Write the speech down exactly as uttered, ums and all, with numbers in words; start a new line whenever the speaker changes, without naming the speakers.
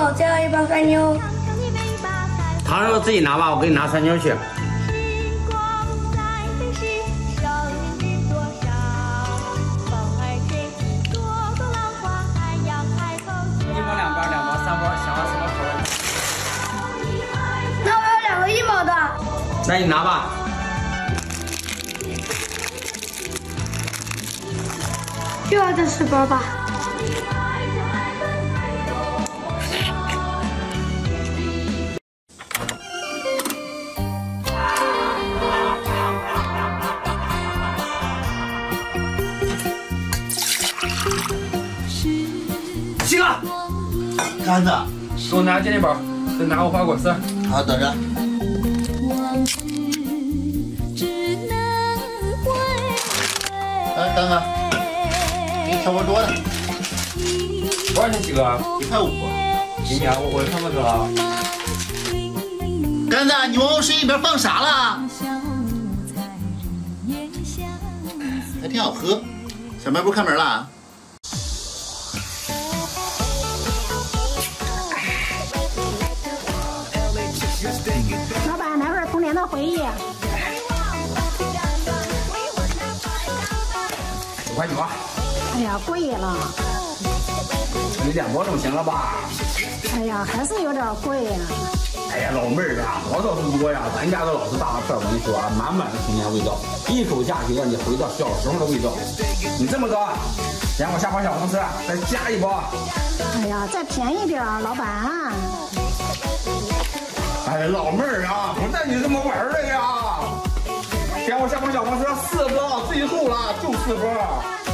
牛，再要一包酸妞。
糖肉自己拿吧，我给你拿酸妞去。 那你拿吧。
就要这十包吧。
七个。
干子，
给我拿健力宝，再拿个花果丝。
好，等着。 哎，等等，你差不多的。
多少钱几个？
一块五。
今天我我看不着。
干子，你往我水里边放啥了？还挺好喝。小卖部开门了。
老板，来份童年的回忆。
五块九啊！
哎呀，贵了。
你两包总行了吧？
哎呀，还是有点贵呀。
哎呀，老妹儿啊，多少是多呀？咱家的老是大片，我跟你说啊，满满的童年味道，一口下去让你回到小时候的味道。你这么高，让我下包小红吃，再加一包。
哎呀，再便宜点，老板。
哎，老妹儿啊，不带你这么玩的呀！让我下包小红吃，四包，最后了，就四包。